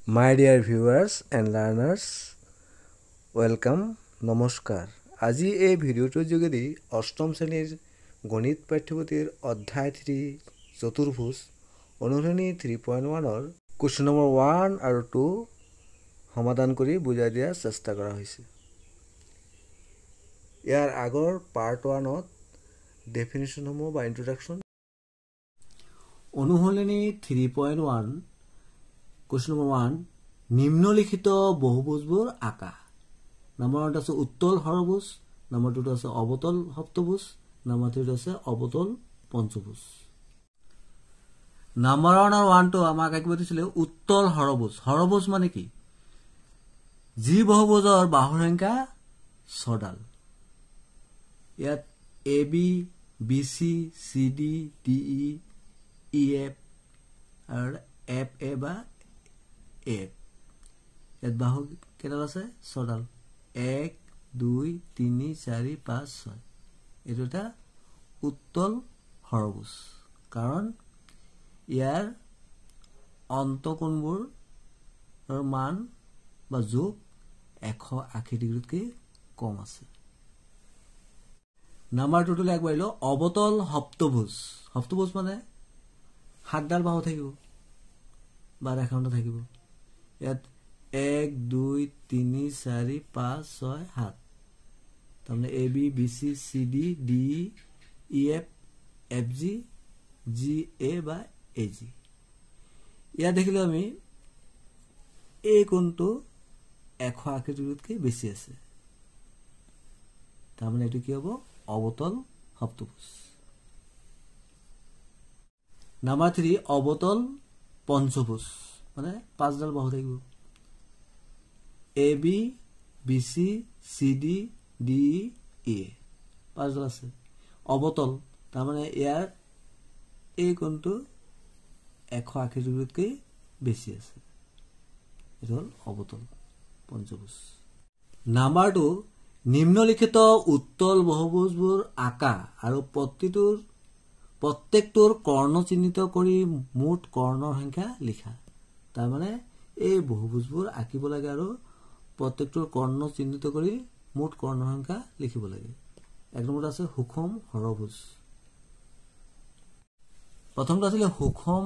My dear viewers and learners, welcome, নমস্কাৰ। আজি এই ভিডিঅ'টোৰ যোগেদি অষ্টম শ্ৰেণীৰ গণিত পাঠ্যপুথিৰ অধ্যায় 3 চতুৰ্ভুজ অনুশীলনী 3.1ৰ কুৱেশ্যন নম্বৰ 1 আৰু 2 সমাধান কৰি বুজাই দিয়াৰ চেষ্টা কৰা হৈছে। ইয়াৰ আগৰ পাৰ্ট 1ত ডেফিনিশ্যনসমূহ বা ইন্ট্ৰডাকশ্যন অনুশীলনী 3.1 Question number 1 নিম্নলিখিত বহুভুজবোৰ আঁকা নম্বৰ 1 আছে উত্তল হৰভুজ নম্বৰ 2 আছে অবতল সপ্তভুজ নম্বৰ 3 আছে অবতল পঞ্চভুজ নম্বৰ 1 টো আমাক আঁকিব দিছিল উত্তল হৰভুজ হৰভুজ মানে কি যি বহুভুজৰ বাহুৰ সংখ্যা 6 ডাল ইয়াত AB BC CD DE EF আৰু FA বা ইয়াত বাহু কেইডাল আছে 6 ডাল 1 2 3 4 5 6 এইটো এটা উত্তল হৰভুজ কাৰণ ইয়াৰ অন্তকোণবোৰ মান বা যোগ 180 ডিগ্ৰীতকৈ কম আছে নাম্বাৰ 2 টো লাগবাইলো অবতল সপ্তভুজ সপ্তভুজ মানে 7 ডাল বাহু থাকিব বা ৰেখাংশ থাকিব ইয়াত 1 2 3 4 5 6 7 তাৰমানে AB BC CD DE EF FG GA বা AG ইয়াত দেখিলো আমি এই কোণটো 180 ডিগ্ৰীতকৈ বেছি আছে তাৰমানে এটো কি হ'ব অবতল সপ্তভুজ নাম্বাৰ 3 অবতল পঞ্চভুজ মানে 5 ডাল বাহু থাকিব AB BC CD DE A 5 ডাল আছে অবতল তাৰ মানে ইয়াৰ এই কোণটো 180 ডিগ্ৰীতকৈ বেছি আছে এটো হল অবতল পঞ্চভুজ নাম্বাৰ 2 নিম্নলিখিত উত্তল বহুভুজবোৰ আঁকা আৰু প্ৰত্যেকটোৰ কৰ্ণ চিহ্নিত কৰি মুঠ কৰ্ণৰ সংখ্যা লিখা তাৰ মানে এই বহুভুজবোৰ আঁকিব লাগে আৰু প্ৰত্যেকটোৰ কৰ্ণ চিহ্নিত কৰি মুঠ কৰ্ণৰ সংখ্যা লিখিব লাগে এক নম্বৰত আছে সুষম হৰভুজ প্ৰথমটো আছিল সুষম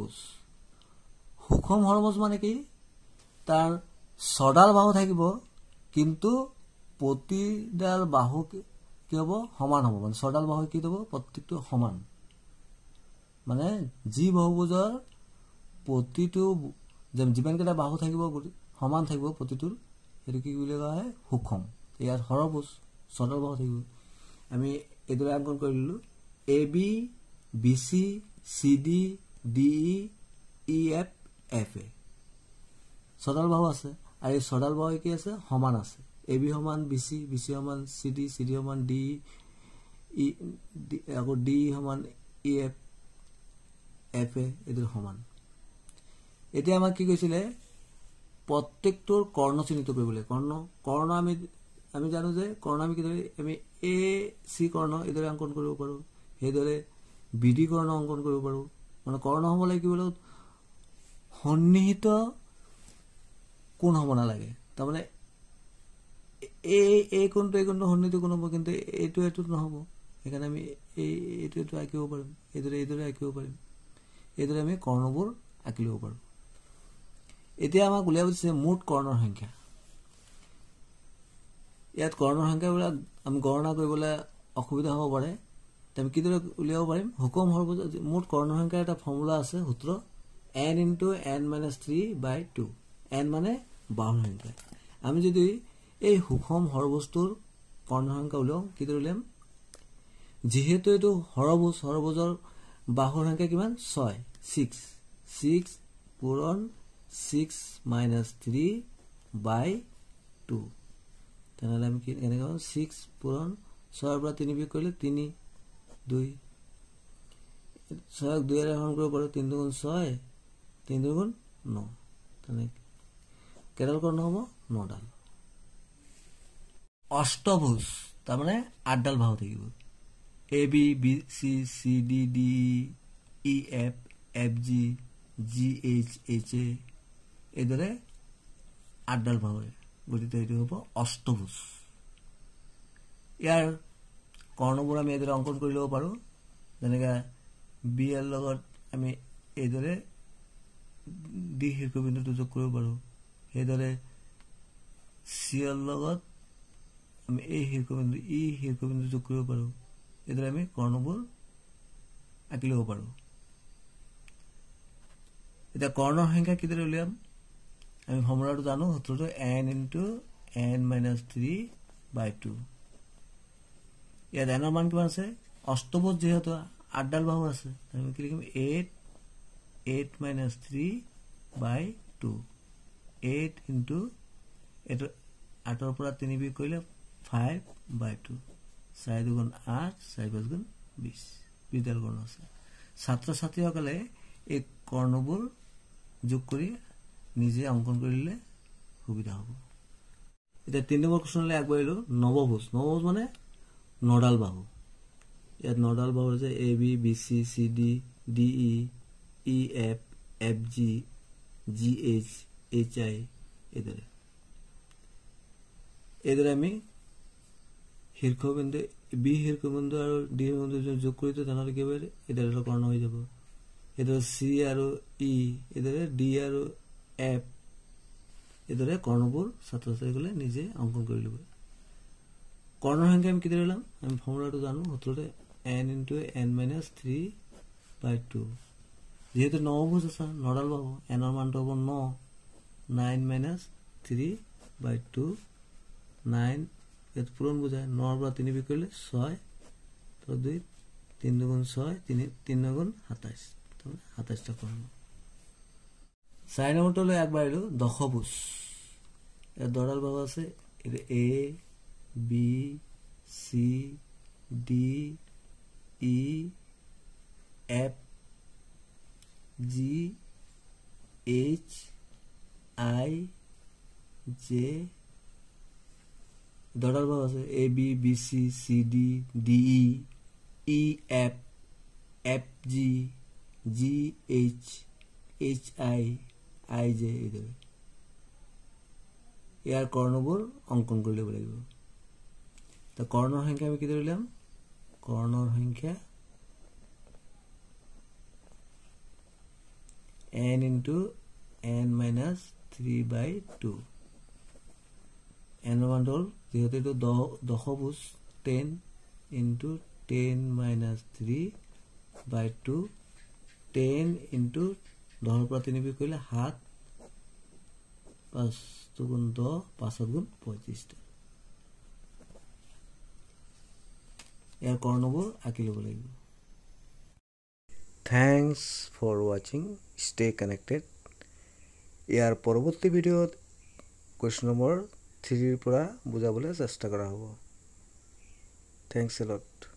হৰভুজ মানে কি তাৰ 6 ডাল বাহু থাকিব কিন্তু প্ৰতিডাল বাহু কি হ'ব সমান হ'ব মানে 6 ডাল বাহু কি হ'ব প্ৰত্যেকটো সমান মানে যি বহুভুজৰ প্ৰতিটো যিমান কেইটা বাহু থাকিব সমান থাকিব প্ৰতিটোৰ এটো কি বুলি কোৱা হয় সুষম ইয়াত হৰভুজ 6 ডাল বাহু থাকিব আমি এদৰে অংকন কৰিলো AB BC CD DE EF FA 6 ডাল বাহু আছে আৰু এই 6 ডাল বাহু কি আছে সমান আছে AB সমান BC BC সমান CD CD সমান DE আকৌ DE সমান EF FA এদের সমান এতিয়া আমাক কি কৈছিলে প্ৰত্যেকটোৰ কৰ্ণ চিহ্নিত কৰিবলৈ কৰ্ণ আমি জানো যে কৰ্ণ আমি কি আমি AC কৰ্ণ এদৰে অংকন কৰিব পাৰো হেদৰে BD কৰ্ণ অংকন কৰিব পাৰো মানে কৰ্ণ হ'ব লাগে কি বলো সন্নিহিত কোণ হ'ব না লাগে তাৰ মানে এই কোণটো সন্নিহিত কোণ হ'ব কিন্তু এইটো নহব এখানে আমি এইটো আঁকিব পাৰিম এদৰে আঁকিব পাৰিম এদৰে আমি কৰ্ণবোৰ আঁকি লব পাৰো এতিয়া আমাক উলিয়াব দিছে মুঠ কৰ্ণৰ সংখ্যা ইয়াত কৰ্ণৰ সংখ্যাবিলাক আমি গণনা কৰিবলৈ অসুবিধা হ'ব পাৰে আমি কিদৰে উলিয়াব পাৰিম হুকুম হৰভুজ মুঠ কৰ্ণৰ সংখ্যাৰ এটা ফৰ্মুলা আছে সূত্ৰ n * n - 3/2 n মানে বাহুৰ সংখ্যা আমি যদি এই সুষম হৰভুজটোৰ কৰ্ণৰ সংখ্যা উলিয়াও কিদৰে উলিয়াম যেহেতু এটো হৰভুজৰ বাহুৰ সংখ্যা কিমান 6 পূৰণ 6 - 3/2 তেনেহলে আমি কি এনেকৈ 6 পূৰণ 6 পৰা 3 বিয়োগ কৰিলে 3 2 6 2 এৰে হৰণ কৰিব পাৰো 3 2 6 3 2 9 তেনে কেডাল কৰ্ণ হ'ব 9 ডাল অষ্টভুজ তাৰ মানে 8 ডাল বাহু থাকিব AB BC CD DE EF FG GH HA এইদৰে 8ডাল বাহুৰে গঠিত এইটো হ'ব অষ্টভুজ ইয়াৰ কৰ্ণবোৰ আমি এইদৰে অংকন কৰি ল'ব পাৰোঁ যেনেকৈ বি এৰ লগত আমি এইদৰে ডি শীৰ্ষবিন্দুটো যোগ কৰিব পাৰোঁ সেইদৰে চি এৰ লগত আমি এই শীৰ্ষবিন্দু ই শীৰ্ষবিন্দু যোগ কৰিব পাৰোঁ এইদৰে আমি কৰ্ণবোৰ আঁকি ল'ব পাৰোঁ এতিয়া কৰ্ণৰ সংখ্যা কিদৰে উলিয়াম আমি ফৰ্মুলাটো জানো সূত্ৰটো n * n - 3/2 ইয়াত n ৰ মান কিমান আছে অষ্টভুজ যেহেতু 8ডাল বাহু আছে আমি কি লিখিম 8 - 3/2 8 এইটো 8ৰ পৰা 3 বিয়োগ কৰিলে 5/2 4 2 8 4 5 20 20ডাল কৰ্ণ আছে ছাত্ৰ ছাত্ৰীসকলে এই কৰ্ণবোৰ যোগ কৰি নিজে অংকন কৰিলে সুবিধা হ'ব এতিয়া 3 নম্বৰ কোৱেশ্চনলৈ আগবাঢ়িলো নৱভুজ মানে 9ডাল বাহু ইয়াত 9ডাল বাহু আছে A B B C C D D E F F G G H I এইদৰে আমি শীৰ্ষবিন্দু বি শীৰ্ষবিন্দু আৰু ডি শীৰ্ষবিন্দু যোগ কৰি তেনেহ'লে কি হ'ব এইদৰে কৰ্ণ হৈ যাব এইদৰে চি আৰু ই এইদৰে ডি আৰু এফ এইদৰে কৰ্ণবোৰ ছাত্ৰ ছাত্ৰীসকলে নিজে অংকন কৰি ল'ব কৰ্ণৰ সংখ্যা আমি কিদৰে ল'ম আমি ফৰ্মুলাটো জানো সূত্ৰটো n * n - 3/2 যেহেতু নৱভুজ আছে 9ডাল বাহু n ৰ মানটো হ'ব 9 - 3/2 9 ইয়াত পূৰণ বুজায় 9ৰ পৰা 3 বিয়োগ কৰিলে 6 2 3 2 6 3 3 27 27টা কৰ্ণ 4 নম্বৰটোলৈ আগবাঢ়িলো দশভুজ ইয়াত 10ডাল বাহু আছে A B C D E F G H I J 10ডাল বাহু আছে A B B C C D D E F F G G H I I J এইদৰে ইয়াৰ কৰ্ণবোৰ অংকন কৰি ল'ব লাগিব তো কৰ্ণৰ সংখ্যা আমি কিদৰে উলিয়াম কৰ্ণৰ সংখ্যা n * n - 3/2 n ৰ মান হ'ল যেহেতু এইটো দশভুজ 10 * 10 - 3/2 10 * 10ৰ পৰা 3 বিয়োগ কৰিলে 7 5 2 10 5 35টা ইয়াৰ কৰ্ণবোৰ আঁকি ল'ব লাগিব thanks for watching stay connected ইয়াৰ পৰৱৰ্তী ভিডিঅ'ত কুৱেশ্যন নম্বৰ 3 ৰ পৰা বুজাবলৈ চেষ্টা কৰা হ'ব থ্যাংকস এ লট